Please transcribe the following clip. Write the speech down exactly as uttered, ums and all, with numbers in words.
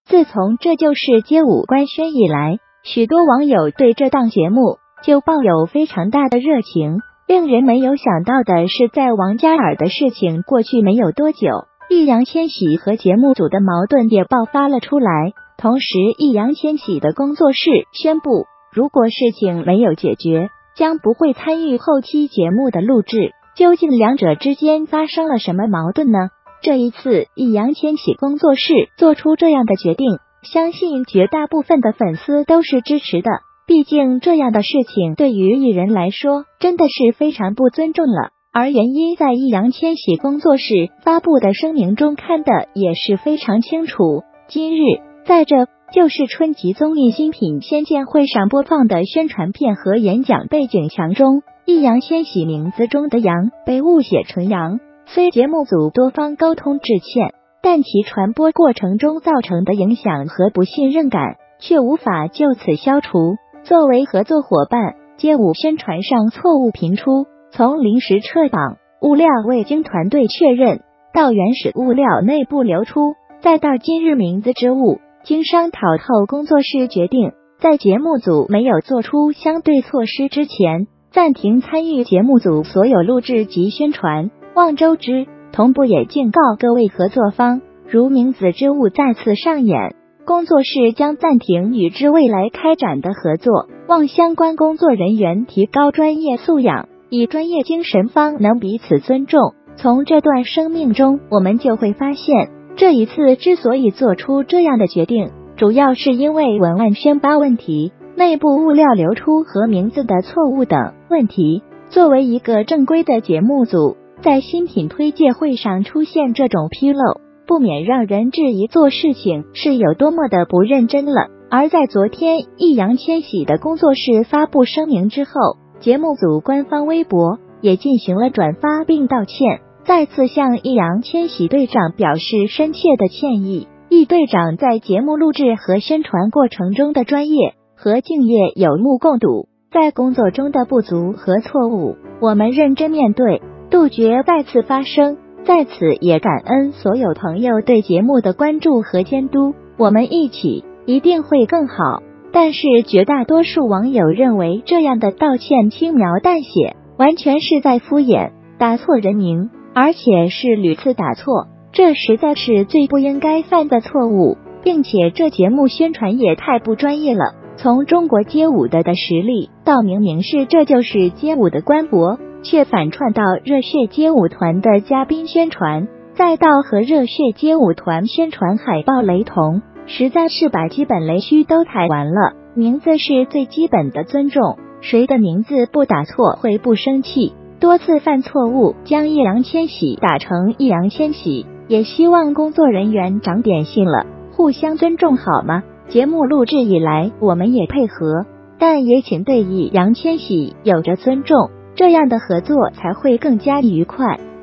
自从这就是街舞官宣以来，许多网友对这档节目就抱有非常大的热情。令人没有想到的是，在王嘉尔的事情过去没有多久，易烊千玺和节目组的矛盾也爆发了出来。同时，易烊千玺的工作室宣布，如果事情没有解决，将不会参与后期节目的录制。究竟两者之间发生了什么矛盾呢？这一次，易烊千玺工作室做出这样的决定，相信绝大部分的粉丝都是支持的。毕竟这样的事情对于艺人来说真的是非常不尊重了，而原因在易烊千玺工作室发布的声明中看的也是非常清楚。今日，在这就是春季综艺新品仙剑会上播放的宣传片和演讲背景墙中，易烊千玺名字中的杨被误写成杨，虽节目组多方沟通致歉，但其传播过程中造成的影响和不信任感却无法就此消除。作为合作伙伴，街舞宣传上错误频出，从临时撤档、物料未经团队确认，到原始物料内部流出，再到今日名字之误，经商讨后，工作室决定在节目组没有做出相对措施之前，暂停参与节目组所有录制及宣传。望周知，同步也警告各位合作方，如名字之误再次上演，工作室将暂停与之未来开展的合作，望相关工作人员提高专业素养，以专业精神方能彼此尊重。从这段声明中，我们就会发现，这一次之所以做出这样的决定，主要是因为文案宣发问题、内部物料流出和名字的错误等问题。作为一个正规的节目组，在新品推介会上出现这种纰漏，不免让人质疑做事情是有多么的不认真了。而在昨天易烊千玺的工作室发布声明之后，节目组官方微博也进行了转发并道歉，再次向易烊千玺队长表示深切的歉意。易队长在节目录制和宣传过程中的专业和敬业有目共睹，在工作中的不足和错误，我们认真面对，杜绝再次发生。在此也感恩所有朋友对节目的关注和监督，我们一起一定会更好。但是绝大多数网友认为这样的道歉轻描淡写，完全是在敷衍，打错人名，而且是屡次打错，这实在是最不应该犯的错误，并且这节目宣传也太不专业了。从中国街舞的的实力，到明明是这就是街舞的官博，却反串到热血街舞团的嘉宾宣传，再到和热血街舞团宣传海报雷同，实在是把基本雷区都踩完了。名字是最基本的尊重，谁的名字不打错会不生气？多次犯错误，将易烊千玺打成易烊千玺，也希望工作人员长点心了，互相尊重好吗？节目录制以来，我们也配合，但也请对易烊千玺有着尊重，这样的合作才会更加愉快。